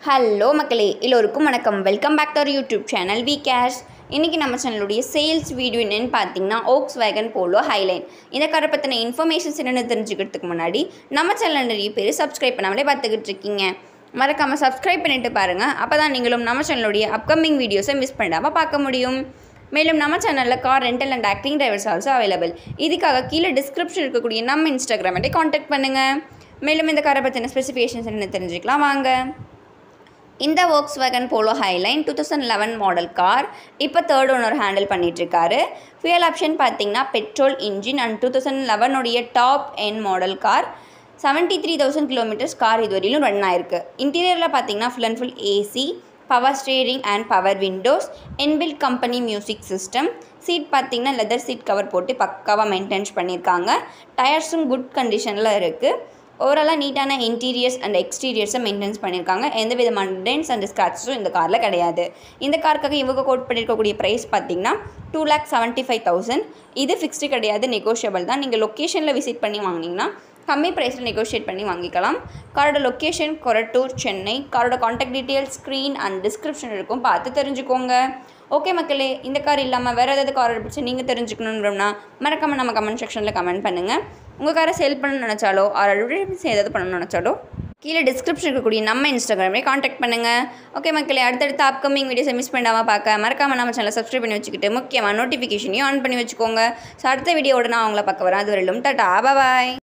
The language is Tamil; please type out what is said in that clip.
ஹலோ மக்களே, எல்லோருக்கும் வணக்கம். Welcome back to our YouTube channel bikeand. இன்றைக்கி நம்ம சேனலுடைய சேல்ஸ் வீடியோ என்னென்னு பார்த்தீங்கன்னா Volkswagan Polo Highline. இந்த காரை பற்றின இன்ஃபர்மேஷன்ஸ் என்னென்னு தெரிஞ்சுக்கிறதுக்கு முன்னாடி நம்ம சேனல் நிறைய பேர் சப்ஸ்கிரைப் பண்ணாமலே பார்த்துக்கிட்டு இருக்கீங்க. மறக்காமல் சப்ஸ்கிரைப் பண்ணிவிட்டு பாருங்கள். அப்போ தான் நீங்களும் நம்ம சேனலுடைய அப்கமிங் வீடியோஸை மிஸ் பண்ணாமல் பார்க்க முடியும். மேலும் நம்ம சேனலில் car rental and acting drivers also available. இதுக்காக கீழே டிஸ்கிரிப்ஷன் இருக்கக்கூடிய நம்ம இன்ஸ்டாகிராமை காண்டாக்ட் பண்ணுங்கள். மேலும் இந்த காரை பற்றின ஸ்பெசிஃபிகேஷன்ஸ் என்னென்னு தெரிஞ்சுக்கலாம் வாங்க. இந்த Volkswagen Polo Highline 2011 model car இப்போ தேர்ட் ஓனர் ஹேண்டில் பண்ணிகிட்ருக்காரு. ஃபியூயல் ஆப்ஷன் பார்த்திங்கன்னா பெட்ரோல் இன்ஜின் அண்ட் 2011 உடைய top end model car. 73,000 kilometres car இதுவரையிலும் ரன் ஆயிருக்கு. இன்டீரியரில் பார்த்திங்கன்னா full and full AC, power steering and power windows, inbuilt company music system. Seat பார்த்திங்கன்னா லெதர் சீட் கவர் போட்டு பக்காவாக மெயின்டைன்ஸ் பண்ணியிருக்காங்க. டயர்ஸும் குட் கண்டிஷனில் இருக்குது. ஓவராலாக நீட்டான இன்டீரியர்ஸ் அண்ட் எக்ஸ்டீரியர்ஸை மெயின்டைன்ஸ் பண்ணியிருக்காங்க. எந்த விதமான டென்ஸ் அண்ட் ஸ்க்ராச்சஸும் இந்த காரில் கிடையாது. இந்த காருக்காக இவங்க கோட் பண்ணியிருக்கக்கூடிய ப்ரைஸ் பார்த்திங்கன்னா 2,75,000. இது ஃபிக்ஸ்டு கிடையாது, நெகோஷியபிள் தான். நீங்கள் லொக்கேஷனில் விசிட் பண்ணி வாங்கினீங்கன்னா கம்மி ப்ரைஸில் நெகோஷியேட் பண்ணி வாங்கிக்கலாம். காரோட லொக்கேஷன் கொரட்டூர், சென்னை. காரோட contact details screen and description இருக்கும், பார்த்து தெரிஞ்சுக்கோங்க. ஓகே மக்களே, இந்த கார் இல்லாமல் வேறு ஏதாவது காரை பிடிச்சி நீங்கள் தெரிஞ்சுக்கணுன்றோம்னா மறக்காமல் நம்ம கமெண்ட் செக்ஷனில் கமெண்ட் பண்ணுங்கள். உங்கள் காரை சேல் பண்ணணும்னு நினச்சாலோ அட்வர்டைஸ்மெண்ட்ஸ் ஏதாவது பண்ணணும்னு நினச்சாலோ கீழே டிஸ்கிரிப்ஷன் இருக்கக்கூடிய நம்ம இன்ஸ்டாகிராமே காண்டாக்ட் பண்ணுங்கள். ஓகே மக்களே, அடுத்தடுத்த அப்கமிங் வீடியோஸை மிஸ் பண்ணாமல் பார்க்க மறக்காமல் நம்ம சேனலை சப்ஸ்கிரைப் பண்ணி வச்சுக்கிட்டு முக்கியமாக நோட்டிஃபிகேஷனையும் ஆன் பண்ணி வச்சுக்கோங்க. ஸோ அடுத்த வீடியோவோட நான் அவங்கள பார்க்க வரேன். அது வரையிலும் டாடா, பாய்.